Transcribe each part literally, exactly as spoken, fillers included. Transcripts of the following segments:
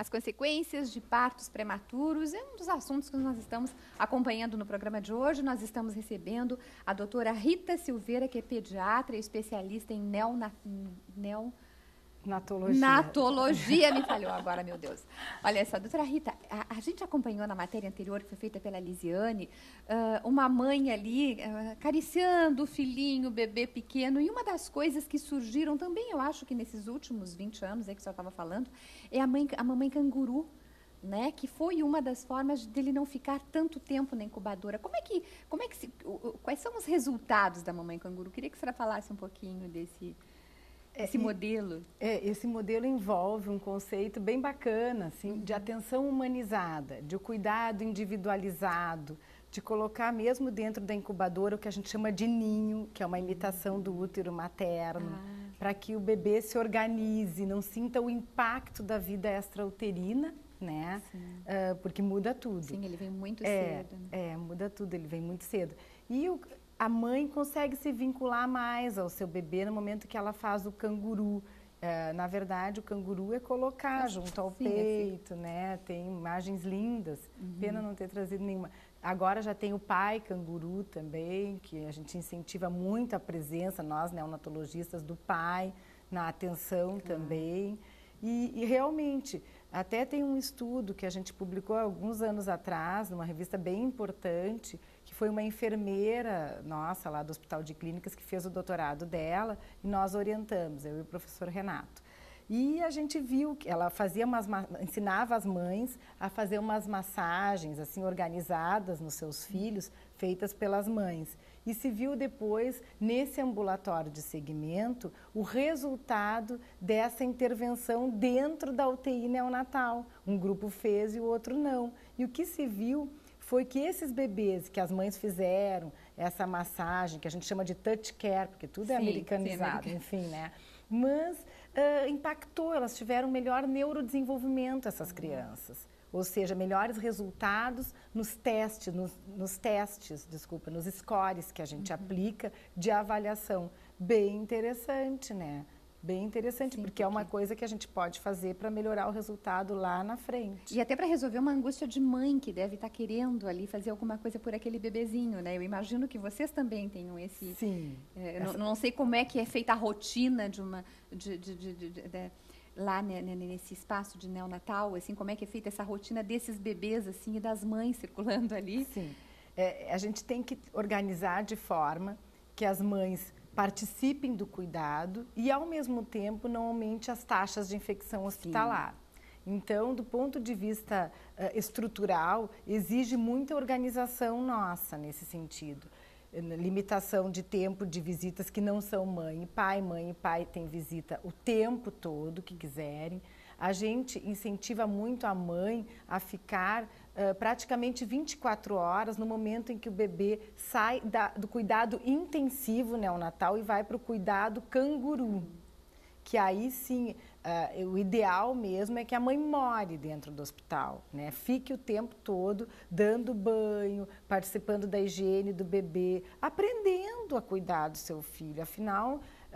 as consequências de partos prematuros. É um dos assuntos que nós estamos acompanhando no programa de hoje. Nós estamos recebendo a doutora Rita Silveira, que é pediatra e especialista em neona, neo, Natologia. Natologia, me falhou agora, meu Deus. Olha só, doutora Rita, a, a gente acompanhou na matéria anterior, que foi feita pela Lisiane, uh, uma mãe ali uh, acariciando o filhinho, o bebê pequeno, e uma das coisas que surgiram também, eu acho que nesses últimos vinte anos aí que a senhora estava falando, é a, mãe, a mamãe canguru, né, que foi uma das formas dele não ficar tanto tempo na incubadora. Como é que, como é que se, uh, quais são os resultados da mamãe canguru? Queria que a senhora falasse um pouquinho desse... Esse é, modelo? É, esse modelo envolve um conceito bem bacana, assim, de atenção humanizada, de cuidado individualizado, de colocar mesmo dentro da incubadora o que a gente chama de ninho, que é uma imitação do útero materno, ah. para que o bebê se organize, não sinta o impacto da vida extrauterina, né? Uh, porque muda tudo. Sim, ele vem muito é, cedo. É, muda tudo, ele vem muito cedo. E o a mãe consegue se vincular mais ao seu bebê no momento que ela faz o canguru. É, na verdade, o canguru é colocar junto ao Sim, peito, assim. né? Tem imagens lindas. Uhum. Pena não ter trazido nenhuma. Agora já tem o pai canguru também, que a gente incentiva muito a presença, nós neonatologistas, do pai na atenção claro. também. E, e realmente, até tem um estudo que a gente publicou há alguns anos atrás, numa revista bem importante, que foi uma enfermeira nossa lá do Hospital de Clínicas que fez o doutorado dela e nós orientamos, eu e o professor Renato. E a gente viu que ela fazia umas, ensinava as mães a fazer umas massagens assim organizadas nos seus filhos, feitas pelas mães. E se viu depois, nesse ambulatório de segmento, o resultado dessa intervenção dentro da U T I neonatal. Um grupo fez e o outro não. E o que se viu foi que esses bebês que as mães fizeram, essa massagem, que a gente chama de touch care, porque tudo sim, é americanizado, sim, enfim, né? Mas uh, impactou, elas tiveram melhor neurodesenvolvimento, essas uhum. crianças. Ou seja, melhores resultados nos testes, nos, nos testes, desculpa, nos scores que a gente uhum. aplica de avaliação. Bem interessante, né? Bem interessante, Sim, porque, porque é uma coisa que a gente pode fazer para melhorar o resultado lá na frente. E até para resolver uma angústia de mãe que deve estar querendo ali fazer alguma coisa por aquele bebezinho, né? Eu imagino que vocês também tenham esse... Sim. É, essa... não, não sei como é que é feita a rotina de uma... De, de, de, de, de, de, lá né, nesse espaço de neonatal, assim, como é que é feita essa rotina desses bebês, assim, e das mães circulando ali? Sim. É, a gente tem que organizar de forma que as mães participem do cuidado e, ao mesmo tempo, não aumente as taxas de infecção hospitalar. Sim. Então, do ponto de vista uh, estrutural, exige muita organização nossa nesse sentido. Limitação de tempo de visitas que não são mãe e pai. Mãe e pai têm visita o tempo todo que quiserem. A gente incentiva muito a mãe a ficar uh, praticamente vinte e quatro horas no momento em que o bebê sai da, do cuidado intensivo neonatal e vai para o cuidado canguru. Que aí sim, uh, o ideal mesmo é que a mãe more dentro do hospital, né? Fique o tempo todo dando banho, participando da higiene do bebê, aprendendo a cuidar do seu filho. Afinal, uh,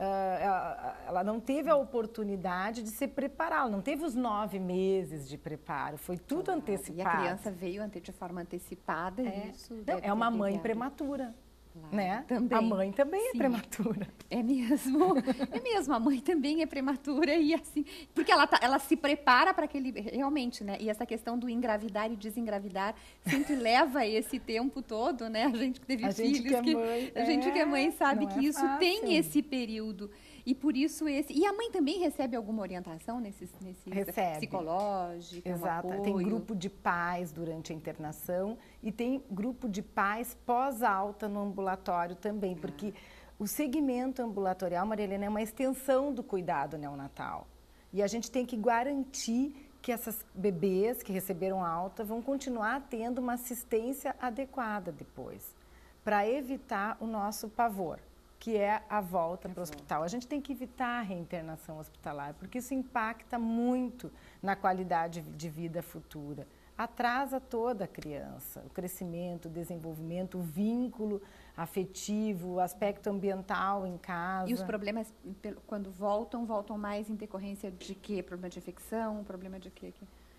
ela, ela não teve a oportunidade de se preparar, ela não teve os nove meses de preparo, foi tudo claro. antecipado. E a criança veio de forma antecipada é. isso? Não, é uma mãe prematura. Claro, né? Também. A mãe também Sim. é prematura. É mesmo, é mesmo, a mãe também é prematura e assim, porque ela, tá, ela se prepara para aquele, realmente, né? E essa questão do engravidar e desengravidar sempre leva esse tempo todo, né? A gente que teve a filhos, gente que, é que, mãe, a gente é, que é mãe sabe que é isso fácil. tem esse período. E por isso esse... E a mãe também recebe alguma orientação nesses, nesses recebe. Psicológica, Exato. Um tem grupo de pais durante a internação e tem grupo de pais pós-alta no ambulatório também, ah. porque o segmento ambulatorial, Maria Helena, é uma extensão do cuidado neonatal. E a gente tem que garantir que essas bebês que receberam alta vão continuar tendo uma assistência adequada depois, para evitar o nosso pavor, que é a volta para o hospital. A gente tem que evitar a reinternação hospitalar, porque isso impacta muito na qualidade de vida futura. Atrasa toda a criança, o crescimento, o desenvolvimento, o vínculo afetivo, o aspecto ambiental em casa. E os problemas, quando voltam, voltam mais em decorrência de quê? Problema de infecção, problema de quê?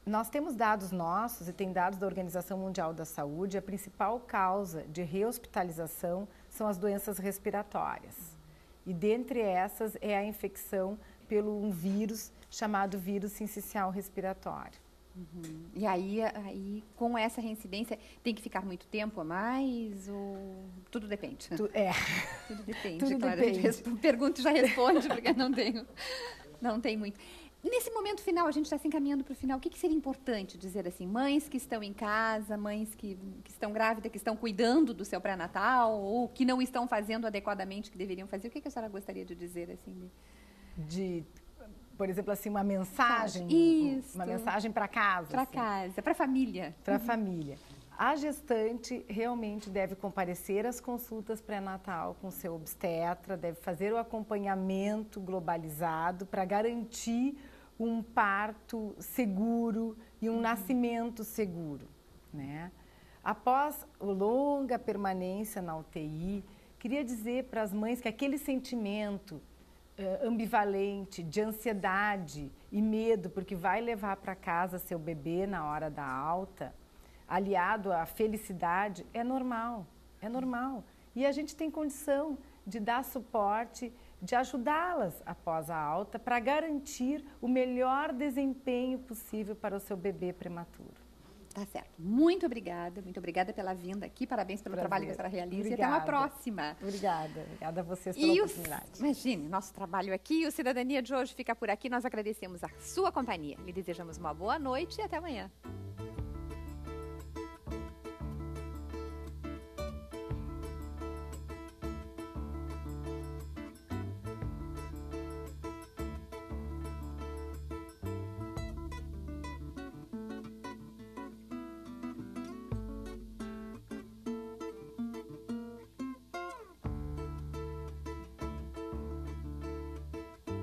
Nós temos dados nossos e tem dados da Organização Mundial da Saúde, a principal causa de rehospitalização são as doenças respiratórias. E dentre essas é a infecção pelo um vírus chamado vírus sincicial respiratório. Uhum. E aí, aí, com essa reincidência, tem que ficar muito tempo a mais ou tudo depende? Tu, é. Tudo depende, Tudo claro. depende. A gente pergunta e já responde, porque não tenho, não tem muito. Nesse momento final, a gente está se encaminhando para o final, o que, que seria importante dizer assim? Mães que estão em casa, mães que, que estão grávidas, que estão cuidando do seu pré-natal ou que não estão fazendo adequadamente o que deveriam fazer, o que, que a senhora gostaria de dizer assim? De... Por exemplo, assim, uma mensagem, Isso. uma mensagem para casa. Para assim. casa, para a família. Para a família. A gestante realmente deve comparecer às consultas pré-natal com seu obstetra, deve fazer o acompanhamento globalizado para garantir um parto seguro e um uhum. nascimento seguro, né? Após a longa permanência na U T I, queria dizer para as mães que aquele sentimento ambivalente, de ansiedade e medo, porque vai levar para casa seu bebê na hora da alta, aliado à felicidade, é normal, é normal. E a gente tem condição de dar suporte, de ajudá-las após a alta, para garantir o melhor desempenho possível para o seu bebê prematuro. Tá certo. Muito obrigada, muito obrigada pela vinda aqui, parabéns pelo Prazer. trabalho que a senhora realiza Obrigada. e até uma próxima. Obrigada, obrigada a vocês pela e oportunidade. O, imagine, nosso trabalho aqui, o Cidadania de hoje fica por aqui, nós agradecemos a sua companhia. Lhe desejamos uma boa noite e até amanhã.